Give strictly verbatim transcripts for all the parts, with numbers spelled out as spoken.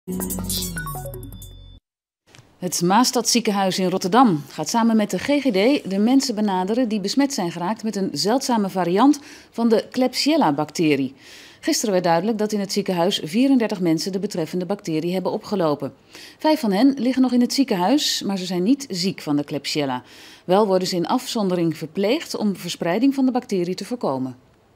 Het Maastadziekenhuis in Rotterdam gaat samen met de G G D de mensen benaderen die besmet zijn geraakt met een zeldzame variant van de Klebsiella-bacterie. Gisteren werd duidelijk dat in het ziekenhuis vierendertig mensen de betreffende bacterie hebben opgelopen. Vijf van hen liggen nog in het ziekenhuis, maar ze zijn niet ziek van de Klebsiella. Wel worden ze in afzondering verpleegd om verspreiding van de bacterie te voorkomen.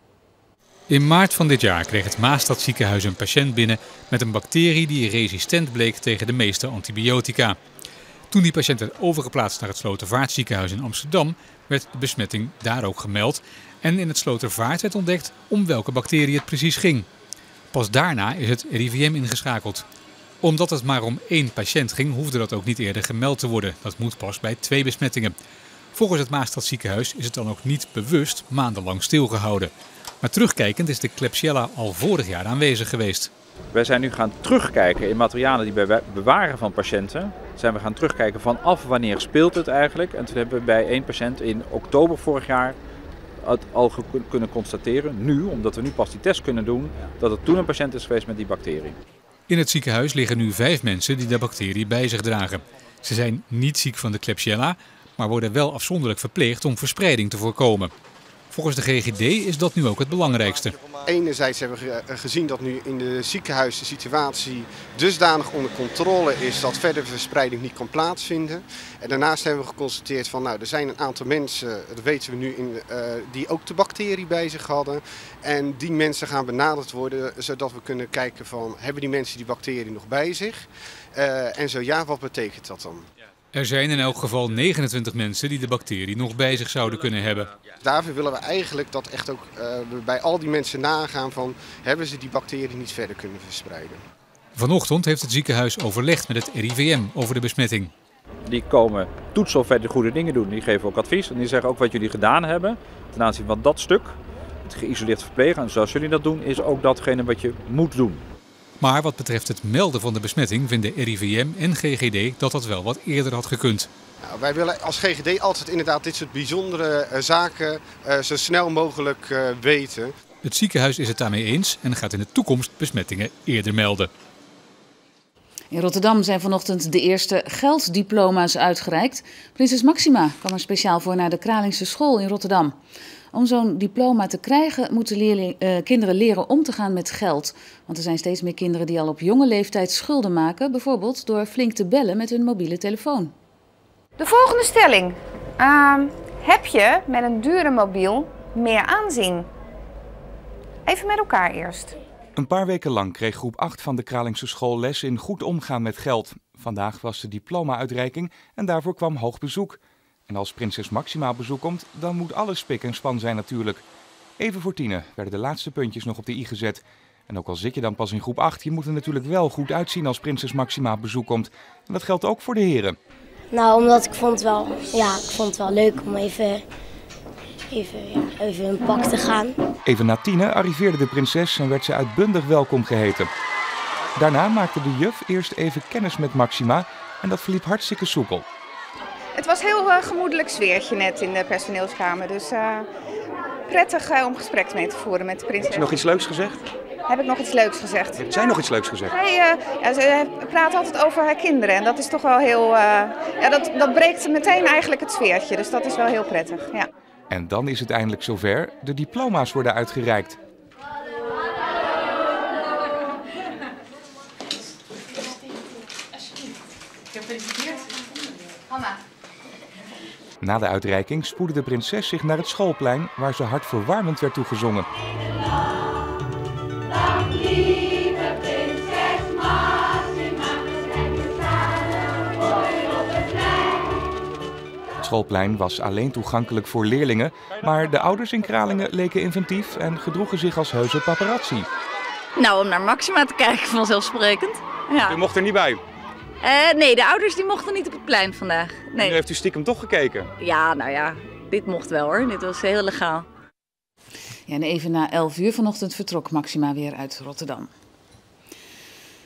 In maart van dit jaar kreeg het Maastadziekenhuis een patiënt binnen met een bacterie die resistent bleek tegen de meeste antibiotica. Toen die patiënt werd overgeplaatst naar het Slotervaartziekenhuis in Amsterdam, werd de besmetting daar ook gemeld. En in het Slotervaart werd ontdekt om welke bacterie het precies ging. Pas daarna is het R I V M ingeschakeld. Omdat het maar om één patiënt ging, hoefde dat ook niet eerder gemeld te worden. Dat moet pas bij twee besmettingen. Volgens het Maastadziekenhuis is het dan ook niet bewust maandenlang stilgehouden. Maar terugkijkend is de Klebsiella al vorig jaar aanwezig geweest. Wij zijn nu gaan terugkijken in materialen die wij bewaren van patiënten. Zijn we gaan terugkijken vanaf wanneer speelt het eigenlijk. En toen hebben we bij één patiënt in oktober vorig jaar het al kunnen constateren. Nu, omdat we nu pas die test kunnen doen, dat het toen een patiënt is geweest met die bacterie. In het ziekenhuis liggen nu vijf mensen die de bacterie bij zich dragen. Ze zijn niet ziek van de Klebsiella, maar worden wel afzonderlijk verpleegd om verspreiding te voorkomen. Volgens de G G D is dat nu ook het belangrijkste. Enerzijds hebben we gezien dat nu in de ziekenhuis de situatie dusdanig onder controle is dat verdere verspreiding niet kan plaatsvinden. En daarnaast hebben we geconstateerd van nou, er zijn een aantal mensen, dat weten we nu, in, uh, die ook de bacterie bij zich hadden. En die mensen gaan benaderd worden zodat we kunnen kijken van hebben die mensen die bacterie nog bij zich? Uh, en zo ja, wat betekent dat dan? Er zijn in elk geval negenentwintig mensen die de bacterie nog bij zich zouden kunnen hebben. Daarvoor willen we eigenlijk dat echt ook uh, bij al die mensen nagaan van hebben ze die bacterie niet verder kunnen verspreiden. Vanochtend heeft het ziekenhuis overlegd met het R I V M over de besmetting. Die komen toetsen of wij de goede dingen doen. Die geven ook advies en die zeggen ook wat jullie gedaan hebben ten aanzien van dat stuk. Het geïsoleerd verplegen en zoals jullie dat doen is ook datgene wat je moet doen. Maar wat betreft het melden van de besmetting vinden R I V M en G G D dat dat wel wat eerder had gekund. Nou, wij willen als G G D altijd inderdaad dit soort bijzondere uh, zaken uh, zo snel mogelijk uh, weten. Het ziekenhuis is het daarmee eens en gaat in de toekomst besmettingen eerder melden. In Rotterdam zijn vanochtend de eerste gelddiploma's uitgereikt. Prinses Máxima kwam er speciaal voor naar de Kralingse School in Rotterdam. Om zo'n diploma te krijgen moeten leerling, uh, kinderen leren om te gaan met geld. Want er zijn steeds meer kinderen die al op jonge leeftijd schulden maken. Bijvoorbeeld door flink te bellen met hun mobiele telefoon. De volgende stelling. Uh, heb je met een dure mobiel meer aanzien? Even met elkaar eerst. Een paar weken lang kreeg groep acht van de Kralingse School les in goed omgaan met geld. Vandaag was de diploma-uitreiking en daarvoor kwam hoog bezoek. En als prinses Máxima op bezoek komt, dan moet alles spik en span zijn natuurlijk. Even voor tienen werden de laatste puntjes nog op de i gezet. En ook al zit je dan pas in groep acht, je moet er natuurlijk wel goed uitzien als prinses Máxima op bezoek komt. En dat geldt ook voor de heren. Nou, omdat ik vond het wel, ja, ik vond het wel leuk om even, even, ja, even in pak te gaan. Even na tienen arriveerde de prinses en werd ze uitbundig welkom geheten. Daarna maakte de juf eerst even kennis met Máxima en dat verliep hartstikke soepel. Het was een heel uh, gemoedelijk sfeertje net in de personeelskamer, dus uh, prettig uh, om gesprek mee te voeren met de prinses. Heb je nog iets leuks gezegd? Heb ik nog iets leuks gezegd? Heeft zij nog iets leuks gezegd? Hij, uh, ja, ze praat altijd over haar kinderen en dat is toch wel heel, uh, ja, dat, dat breekt meteen eigenlijk het sfeertje, dus dat is wel heel prettig. Ja. En dan is het eindelijk zover, de diploma's worden uitgereikt. Gefeliciteerd. Hanna. Na de uitreiking spoedde de prinses zich naar het schoolplein, waar ze hartverwarmend werd toegezongen. Het schoolplein was alleen toegankelijk voor leerlingen, maar de ouders in Kralingen leken inventief en gedroegen zich als heuse paparazzi. Nou, om naar Máxima te kijken vanzelfsprekend. Ja. U mocht er niet bij? Uh, nee, de ouders die mochten niet op het plein vandaag. Nee. Nu heeft u stiekem toch gekeken? Ja, nou ja, dit mocht wel hoor. Dit was heel legaal. Ja, en even na elf uur vanochtend vertrok Máxima weer uit Rotterdam.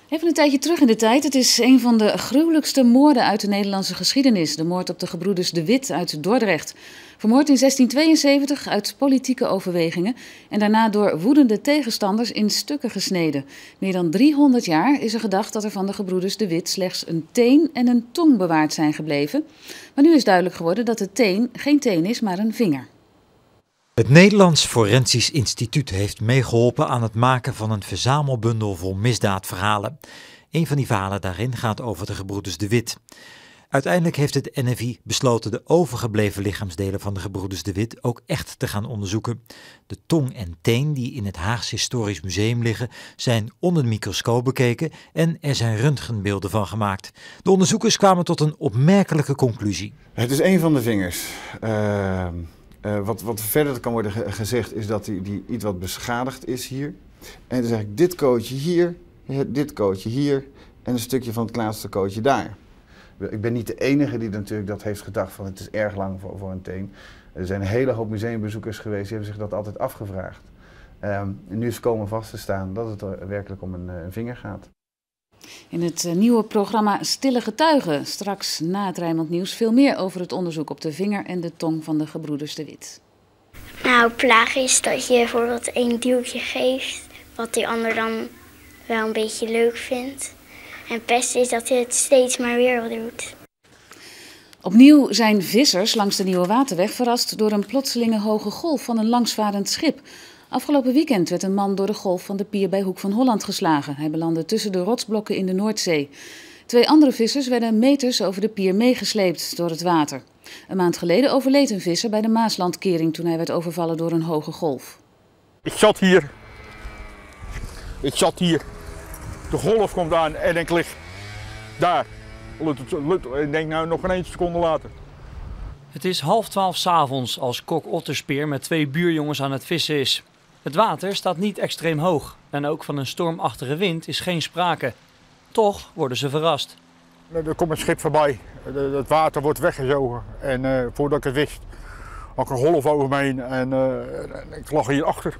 Even een tijdje terug in de tijd. Het is een van de gruwelijkste moorden uit de Nederlandse geschiedenis. De moord op de gebroeders De Wit uit Dordrecht. Vermoord in zestien tweeënzeventig uit politieke overwegingen en daarna door woedende tegenstanders in stukken gesneden. Meer dan driehonderd jaar is er gedacht dat er van de gebroeders De Wit slechts een teen en een tong bewaard zijn gebleven. Maar nu is duidelijk geworden dat de teen geen teen is, maar een vinger. Het Nederlands Forensisch Instituut heeft meegeholpen aan het maken van een verzamelbundel vol misdaadverhalen. Een van die verhalen daarin gaat over de gebroeders De Wit. Uiteindelijk heeft het N F I besloten de overgebleven lichaamsdelen van de gebroeders De Wit ook echt te gaan onderzoeken. De tong en teen die in het Haagse Historisch Museum liggen zijn onder de microscoop bekeken en er zijn röntgenbeelden van gemaakt. De onderzoekers kwamen tot een opmerkelijke conclusie. Het is een van de vingers. Uh, uh, wat, wat verder kan worden ge gezegd is dat die, die iets wat beschadigd is hier. En dus eigenlijk dit kootje hier, dit kootje hier en een stukje van het laatste kootje daar. Ik ben niet de enige die natuurlijk dat heeft gedacht van het is erg lang voor, voor een teen. Er zijn een hele hoop museumbezoekers geweest, die hebben zich dat altijd afgevraagd. Um, en nu is komen vast te staan dat het er werkelijk om een, een vinger gaat. In het uh, nieuwe programma Stille Getuigen, straks na het Rijnmond Nieuws, veel meer over het onderzoek op de vinger en de tong van de gebroeders De Wit. Nou, plagen is dat je bijvoorbeeld één duwtje geeft, wat die ander dan wel een beetje leuk vindt. En pest is dat je het steeds maar weer doet. Opnieuw zijn vissers langs de Nieuwe Waterweg verrast door een plotselinge hoge golf van een langsvarend schip. Afgelopen weekend werd een man door de golf van de pier bij Hoek van Holland geslagen. Hij belandde tussen de rotsblokken in de Noordzee. Twee andere vissers werden meters over de pier meegesleept door het water. Een maand geleden overleed een visser bij de Maaslandkering toen hij werd overvallen door een hoge golf. Ik zat hier. Ik zat hier. De golf komt aan en ik lig daar. Ik denk nou nog geen één seconde later. Het is half twaalf 's avonds als Kok Otterspeer met twee buurjongens aan het vissen is. Het water staat niet extreem hoog en ook van een stormachtige wind is geen sprake. Toch worden ze verrast. Er komt een schip voorbij, het water wordt weggezogen en uh, voordat ik het wist had ik een golf over me heen en uh, ik lag hier achter.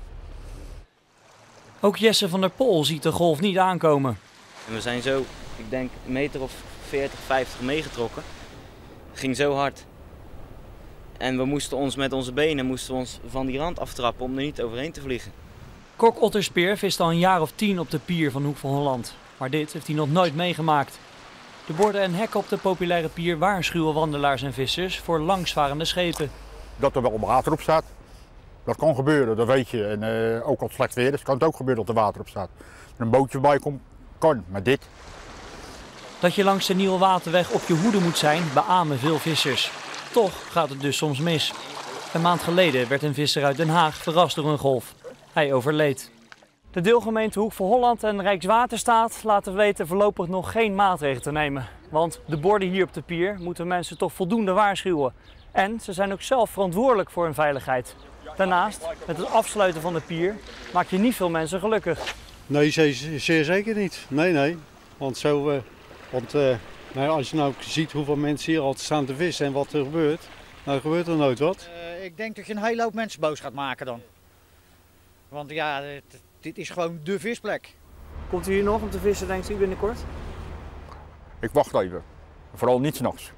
Ook Jesse van der Pol ziet de golf niet aankomen. En we zijn zo, ik denk, een meter of veertig, vijftig meegetrokken. Het ging zo hard. En we moesten ons met onze benen moesten we ons van die rand aftrappen om er niet overheen te vliegen. Kok Otterspeer vist al een jaar of tien op de pier van Hoek van Holland. Maar dit heeft hij nog nooit meegemaakt. De borden en hekken op de populaire pier waarschuwen wandelaars en vissers voor langsvarende schepen. Dat er wel water op staat. Dat kan gebeuren, dat weet je. En uh, ook als het slecht weer is, kan het ook gebeuren dat er water op staat. Als er een bootje bij komt, kan. Maar dit. Dat je langs de Nieuwe Waterweg op je hoede moet zijn, beamen veel vissers. Toch gaat het dus soms mis. Een maand geleden werd een visser uit Den Haag verrast door een golf. Hij overleed. De deelgemeente Hoek van Holland en Rijkswaterstaat laten weten voorlopig nog geen maatregelen te nemen. Want de borden hier op de pier moeten mensen toch voldoende waarschuwen. En ze zijn ook zelf verantwoordelijk voor hun veiligheid. Daarnaast, met het afsluiten van de pier, maak je niet veel mensen gelukkig. Nee, zeer, zeer zeker niet. Nee, nee. Want, zo, uh, want uh, nou, als je nou ziet hoeveel mensen hier altijd staan te vissen en wat er gebeurt, nou gebeurt er nooit wat. Uh, ik denk dat je een hele hoop mensen boos gaat maken dan. Want ja, dit, dit is gewoon de visplek. Komt u hier nog om te vissen, denkt u, binnenkort? Ik wacht even. Vooral niet 's nachts.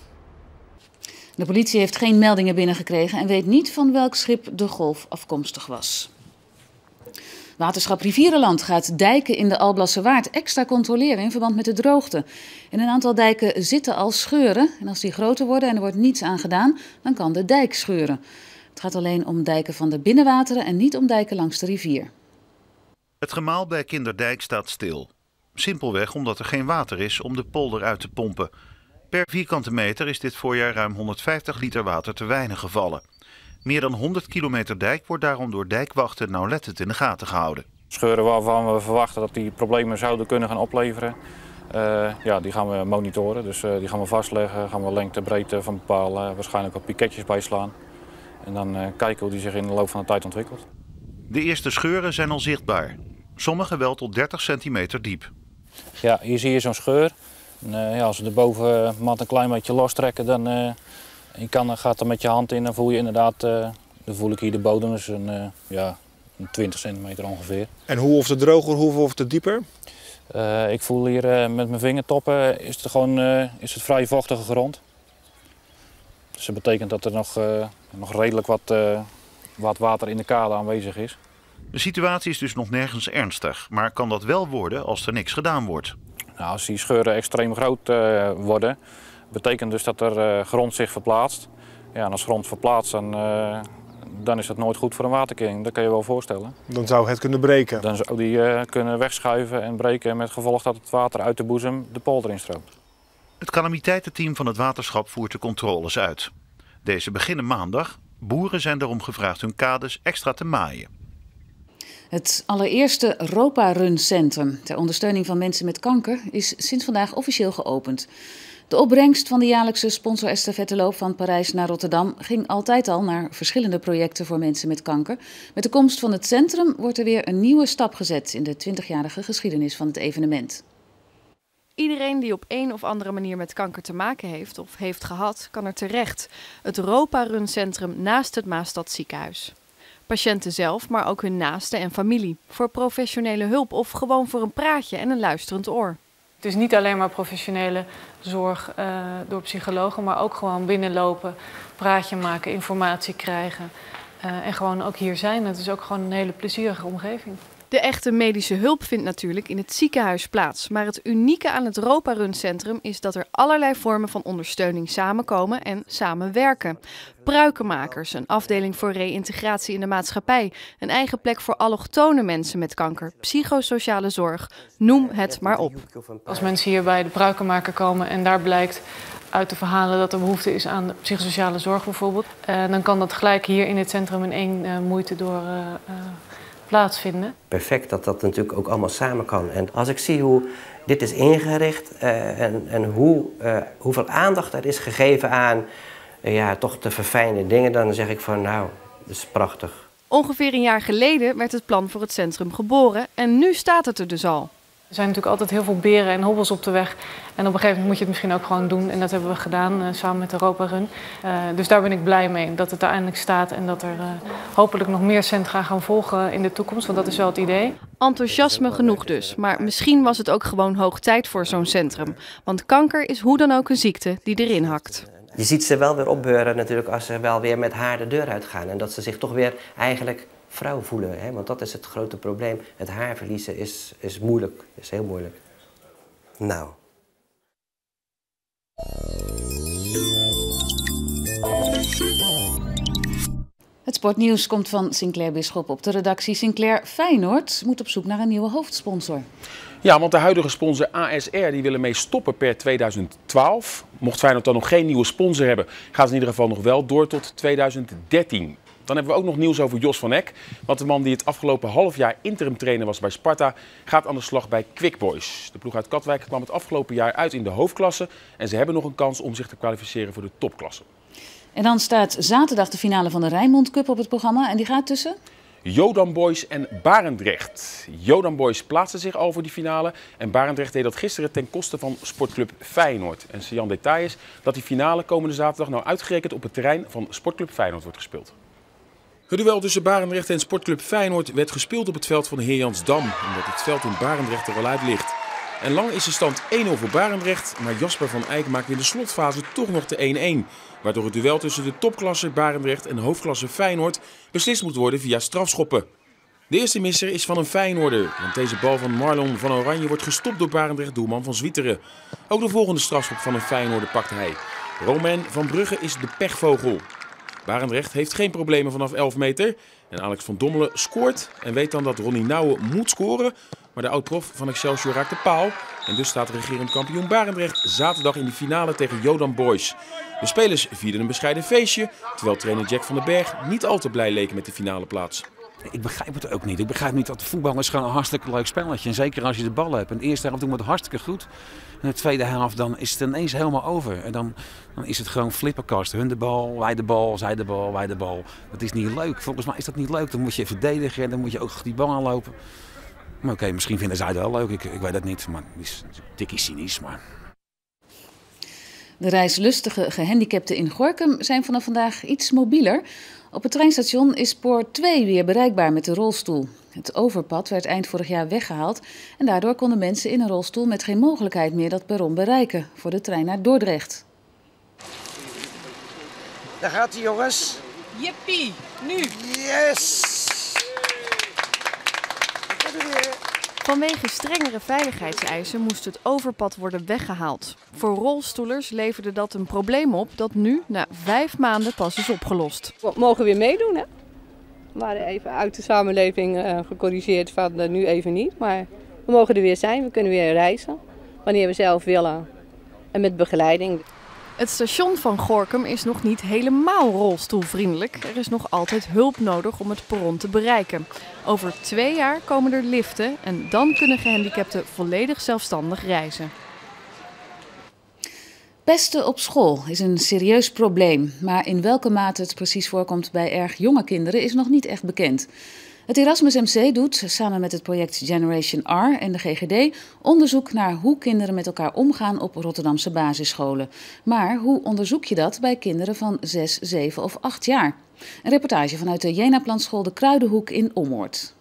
De politie heeft geen meldingen binnengekregen en weet niet van welk schip de golf afkomstig was. Waterschap Rivierenland gaat dijken in de Alblasserwaard extra controleren in verband met de droogte. In een aantal dijken zitten al scheuren en als die groter worden en er wordt niets aan gedaan, dan kan de dijk scheuren. Het gaat alleen om dijken van de binnenwateren en niet om dijken langs de rivier. Het gemaal bij Kinderdijk staat stil. Simpelweg omdat er geen water is om de polder uit te pompen. Per vierkante meter is dit voorjaar ruim honderdvijftig liter water te weinig gevallen. Meer dan honderd kilometer dijk wordt daarom door dijkwachten nauwlettend in de gaten gehouden. Scheuren waarvan we verwachten dat die problemen zouden kunnen gaan opleveren, uh, ja, die gaan we monitoren. Dus uh, die gaan we vastleggen, gaan we lengte, breedte van bepalen, waarschijnlijk wat piketjes bijslaan. En dan uh, kijken hoe die zich in de loop van de tijd ontwikkelt. De eerste scheuren zijn al zichtbaar. Sommige wel tot dertig centimeter diep. Ja, hier zie je zo'n scheur. En, uh, ja, als we de bovenmat een klein beetje lostrekken, dan uh, je kan, gaat er met je hand in en voel je inderdaad, uh, dan voel ik hier de bodem, dus een, uh, ja, een twintig centimeter ongeveer. En hoe of het droger, hoe of het dieper? Uh, ik voel hier uh, met mijn vingertoppen is het gewoon uh, is het vrij vochtige grond. Dus dat betekent dat er nog, uh, nog redelijk wat, uh, wat water in de kade aanwezig is. De situatie is dus nog nergens ernstig, maar kan dat wel worden als er niks gedaan wordt? Nou, als die scheuren extreem groot uh, worden, betekent dus dat er uh, grond zich verplaatst. Ja, en als grond verplaatst, dan, uh, dan is dat nooit goed voor een waterkering. Dat kan je wel voorstellen. Dan zou het kunnen breken? Dan zou die uh, kunnen wegschuiven en breken met gevolg dat het water uit de boezem de polder instroomt. Het calamiteitenteam van het waterschap voert de controles uit. Deze beginnen maandag. Boeren zijn daarom gevraagd hun kades extra te maaien. Het allereerste Ropa-Run-centrum ter ondersteuning van mensen met kanker is sinds vandaag officieel geopend. De opbrengst van de jaarlijkse sponsor-estafetteloop van Parijs naar Rotterdam ging altijd al naar verschillende projecten voor mensen met kanker. Met de komst van het centrum wordt er weer een nieuwe stap gezet in de twintigjarige geschiedenis van het evenement. Iedereen die op een of andere manier met kanker te maken heeft of heeft gehad, kan er terecht. Het Ropa-Run-centrum naast het Maastadziekenhuis. Patiënten zelf, maar ook hun naasten en familie. Voor professionele hulp of gewoon voor een praatje en een luisterend oor. Het is niet alleen maar professionele zorg uh, door psychologen, maar ook gewoon binnenlopen, praatje maken, informatie krijgen. Uh, en gewoon ook hier zijn. Het is ook gewoon een hele plezierige omgeving. De echte medische hulp vindt natuurlijk in het ziekenhuis plaats. Maar het unieke aan het Ropa-Run-centrum is dat er allerlei vormen van ondersteuning samenkomen en samenwerken. Pruikenmakers, een afdeling voor reïntegratie in de maatschappij, een eigen plek voor allochtone mensen met kanker, psychosociale zorg, noem het maar op. Als mensen hier bij de pruikenmaker komen en daar blijkt uit de verhalen dat er behoefte is aan de psychosociale zorg bijvoorbeeld, uh, dan kan dat gelijk hier in het centrum in één uh, moeite door uh, uh, plaatsvinden. Perfect dat dat natuurlijk ook allemaal samen kan. En als ik zie hoe dit is ingericht uh, en, en hoe, uh, hoeveel aandacht er is gegeven aan uh, ja, toch te verfijnde dingen, dan zeg ik van nou, dat is prachtig. Ongeveer een jaar geleden werd het plan voor het centrum geboren en nu staat het er dus al. Er zijn natuurlijk altijd heel veel beren en hobbels op de weg. En op een gegeven moment moet je het misschien ook gewoon doen. En dat hebben we gedaan uh, samen met de Ropa Run. Uh, dus daar ben ik blij mee dat het uiteindelijk staat. En dat er uh, hopelijk nog meer centra gaan volgen in de toekomst. Want dat is wel het idee. Enthousiasme genoeg dus. Maar misschien was het ook gewoon hoog tijd voor zo'n centrum. Want kanker is hoe dan ook een ziekte die erin hakt. Je ziet ze wel weer opbeuren natuurlijk als ze wel weer met haar de deur uitgaan. En dat ze zich toch weer eigenlijk vrouw voelen. Hè? Want dat is het grote probleem. Het haar verliezen is, is moeilijk. Is heel moeilijk. Nou. Het sportnieuws komt van Sinclair Bisschop op de redactie. Sinclair, Feyenoord moet op zoek naar een nieuwe hoofdsponsor. Ja, want de huidige sponsor A S R die wil ermee stoppen per tweeduizend twaalf. Mocht Feyenoord dan nog geen nieuwe sponsor hebben, gaat het in ieder geval nog wel door tot tweeduizend dertien. Dan hebben we ook nog nieuws over Jos van Eck. Want de man die het afgelopen half jaar interim trainer was bij Sparta, gaat aan de slag bij Quick Boys. De ploeg uit Katwijk kwam het afgelopen jaar uit in de hoofdklasse. En ze hebben nog een kans om zich te kwalificeren voor de topklasse. En dan staat zaterdag de finale van de Rijnmond Cup op het programma. En die gaat tussen? Jodam Boys en Barendrecht. Jodam Boys plaatste zich al voor die finale. En Barendrecht deed dat gisteren ten koste van Sportclub Feyenoord. En Sian detail is dat die finale komende zaterdag nou uitgerekend op het terrein van Sportclub Feyenoord wordt gespeeld. Het duel tussen Barendrecht en Sportclub Feyenoord werd gespeeld op het veld van de Heer Jansdam, omdat het veld in Barendrecht er al uit ligt. En lang is de stand één nul voor Barendrecht, maar Jasper van Eyck maakt in de slotfase toch nog de één één. Waardoor het duel tussen de topklasse Barendrecht en hoofdklasse Feyenoord beslist moet worden via strafschoppen. De eerste misser is van een Feyenoorder, want deze bal van Marlon van Oranje wordt gestopt door Barendrecht-doelman van Zwieteren. Ook de volgende strafschop van een Feyenoorder pakt hij. Romain van Brugge is de pechvogel. Barendrecht heeft geen problemen vanaf elf meter. En Alex van Dommelen scoort en weet dan dat Ronnie Nouwen moet scoren. Maar de oud-prof van Excelsior raakt de paal. En dus staat regerend kampioen Barendrecht zaterdag in de finale tegen Jodam Boys. De spelers vierden een bescheiden feestje, terwijl trainer Jack van den Berg niet al te blij leek met de finale plaats. Ik begrijp het ook niet. Ik begrijp niet dat voetbal is gewoon een hartstikke leuk spelletje. En zeker als je de bal hebt. In de eerste helft doen we het hartstikke goed. In de tweede helft dan is het ineens helemaal over. En dan, dan is het gewoon flipperkast. Hun de bal, wij de bal, zij de bal, wij de bal. Dat is niet leuk. Volgens mij is dat niet leuk. Dan moet je verdedigen en dan moet je ook die bal aanlopen. Maar oké, okay, misschien vinden zij het wel leuk. Ik, ik weet het niet. Maar het is tikkie cynisch. Maar... De reislustige gehandicapten in Gorinchem zijn vanaf vandaag iets mobieler. Op het treinstation is spoor twee weer bereikbaar met de rolstoel. Het overpad werd eind vorig jaar weggehaald en daardoor konden mensen in een rolstoel met geen mogelijkheid meer dat perron bereiken voor de trein naar Dordrecht. Daar gaat hij, jongens. Jippie, nu! Yes! Vanwege strengere veiligheidseisen moest het overpad worden weggehaald. Voor rolstoelers leverde dat een probleem op dat nu na vijf maanden pas is opgelost. We mogen weer meedoen, hè? We waren even uit de samenleving uh, gecorrigeerd van uh, nu even niet. Maar we mogen er weer zijn, we kunnen weer reizen wanneer we zelf willen en met begeleiding. Het station van Gorinchem is nog niet helemaal rolstoelvriendelijk. Er is nog altijd hulp nodig om het perron te bereiken. Over twee jaar komen er liften en dan kunnen gehandicapten volledig zelfstandig reizen. Pesten op school is een serieus probleem, maar in welke mate het precies voorkomt bij erg jonge kinderen is nog niet echt bekend. Het Erasmus M C doet, samen met het project Generation R en de G G D, onderzoek naar hoe kinderen met elkaar omgaan op Rotterdamse basisscholen. Maar hoe onderzoek je dat bij kinderen van zes, zeven of acht jaar? Een reportage vanuit de Jena-Plantschool De Kruidenhoek in Ommoord.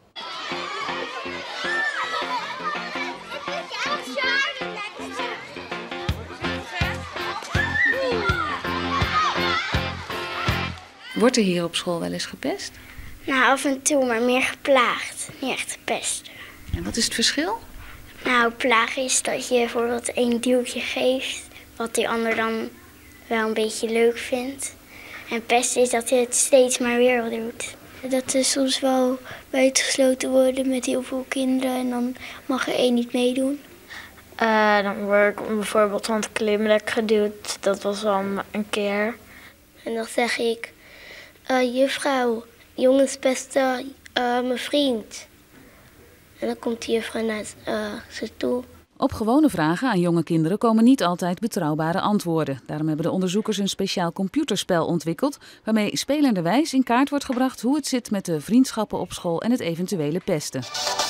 Wordt er hier op school wel eens gepest? Nou, af en toe, maar meer geplaagd. Niet echt gepest. En wat is het verschil? Nou, plagen is dat je bijvoorbeeld één duwtje geeft, wat die ander dan wel een beetje leuk vindt. En pesten is dat je het steeds maar weer doet. Dat er soms wel buitengesloten worden met heel veel kinderen en dan mag er één niet meedoen. Uh, dan word ik bijvoorbeeld van het klimrek geduwd. Dat was al een keer. En dan zeg ik, uh, juffrouw, jongens pesten uh, mijn vriend. En dan komt de juffrouw naar uh, ze toe. Op gewone vragen aan jonge kinderen komen niet altijd betrouwbare antwoorden. Daarom hebben de onderzoekers een speciaal computerspel ontwikkeld, waarmee spelenderwijs in kaart wordt gebracht hoe het zit met de vriendschappen op school en het eventuele pesten.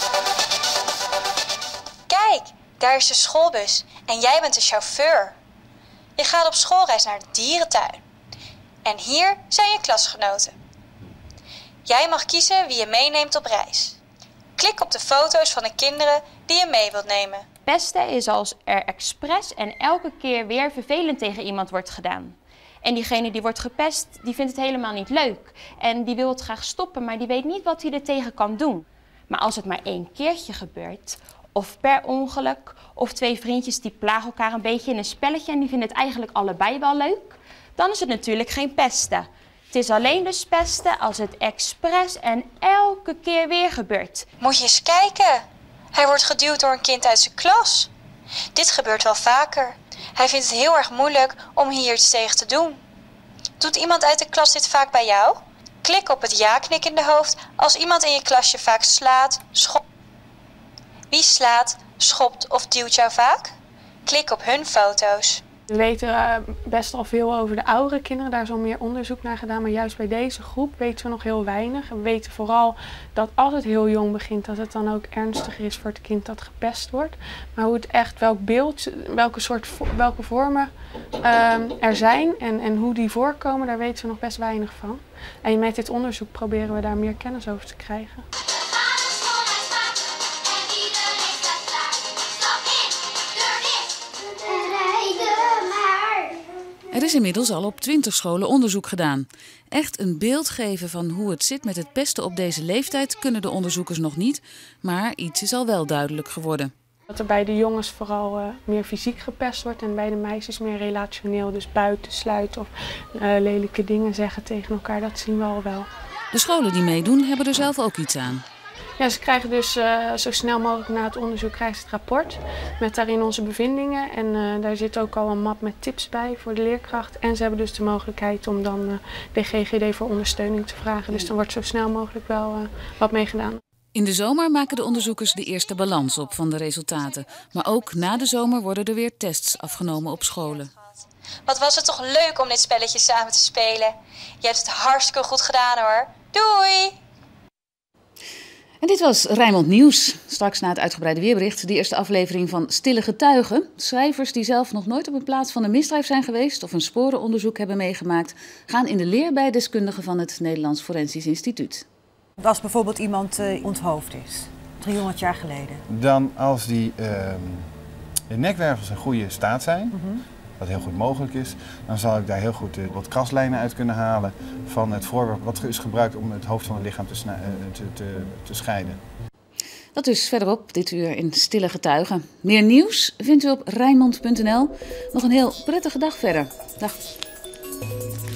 Kijk, daar is de schoolbus en jij bent de chauffeur. Je gaat op schoolreis naar de dierentuin. En hier zijn je klasgenoten. Jij mag kiezen wie je meeneemt op reis. Klik op de foto's van de kinderen die je mee wilt nemen. Pesten is als er expres en elke keer weer vervelend tegen iemand wordt gedaan. En diegene die wordt gepest, die vindt het helemaal niet leuk. En die wil het graag stoppen, maar die weet niet wat hij er tegen kan doen. Maar als het maar één keertje gebeurt, of per ongeluk, of twee vriendjes die plagen elkaar een beetje in een spelletje en die vinden het eigenlijk allebei wel leuk, dan is het natuurlijk geen pesten. Het is alleen dus pesten als het expres en elke keer weer gebeurt. Moet je eens kijken. Hij wordt geduwd door een kind uit zijn klas. Dit gebeurt wel vaker. Hij vindt het heel erg moeilijk om hier iets tegen te doen. Doet iemand uit de klas dit vaak bij jou? Klik op het ja-knik in de hoofd als iemand in je klasje vaak slaat, schopt. Wie slaat, schopt of duwt jou vaak? Klik op hun foto's. We weten uh, best al veel over de oudere kinderen, daar is al meer onderzoek naar gedaan. Maar juist bij deze groep weten we nog heel weinig. We weten vooral dat als het heel jong begint, dat het dan ook ernstiger is voor het kind dat gepest wordt. Maar hoe het echt, welk beeld, welke soort, welke vormen uh, er zijn en, en hoe die voorkomen, daar weten we nog best weinig van. En met dit onderzoek proberen we daar meer kennis over te krijgen. Er is inmiddels al op twintig scholen onderzoek gedaan. Echt een beeld geven van hoe het zit met het pesten op deze leeftijd kunnen de onderzoekers nog niet, maar iets is al wel duidelijk geworden. Dat er bij de jongens vooral uh, meer fysiek gepest wordt en bij de meisjes meer relationeel, dus buiten sluiten of uh, lelijke dingen zeggen tegen elkaar, dat zien we al wel. De scholen die meedoen hebben er zelf ook iets aan. Ja, ze krijgen dus uh, zo snel mogelijk na het onderzoek krijgen ze het rapport met daarin onze bevindingen. En uh, daar zit ook al een map met tips bij voor de leerkracht. En ze hebben dus de mogelijkheid om dan uh, de G G D voor ondersteuning te vragen. Dus dan wordt zo snel mogelijk wel uh, wat mee gedaan. In de zomer maken de onderzoekers de eerste balans op van de resultaten. Maar ook na de zomer worden er weer tests afgenomen op scholen. Wat was het toch leuk om dit spelletje samen te spelen. Je hebt het hartstikke goed gedaan hoor. Doei! En dit was Rijnmond Nieuws. Straks na het uitgebreide weerbericht de eerste aflevering van Stille Getuigen. Schrijvers die zelf nog nooit op een plaats van een misdrijf zijn geweest of een sporenonderzoek hebben meegemaakt, gaan in de leer bij deskundigen van het Nederlands Forensisch Instituut. Als bijvoorbeeld iemand uh, onthoofd is, driehonderd jaar geleden. Dan als die uh, de nekwervels in goede staat zijn, mm-hmm. wat heel goed mogelijk is, dan zal ik daar heel goed uh, wat kraslijnen uit kunnen halen van het voorwerp wat is gebruikt om het hoofd van het lichaam te, uh, te, te, te scheiden. Dat dus verderop dit uur in Stille Getuigen. Meer nieuws vindt u op Rijnmond punt n l. Nog een heel prettige dag verder. Dag.